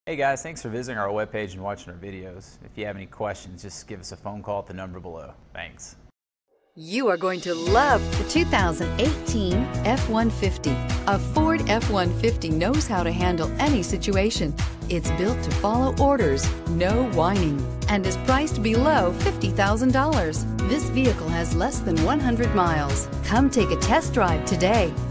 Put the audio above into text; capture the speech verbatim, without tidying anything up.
Hey guys, thanks for visiting our webpage and watching our videos. If you have any questions, just give us a phone call at the number below. Thanks. You are going to love the two thousand eighteen F one fifty. A Ford F one fifty knows how to handle any situation. It's built to follow orders, no whining, and is priced below fifty thousand dollars. This vehicle has less than one hundred miles. Come take a test drive today.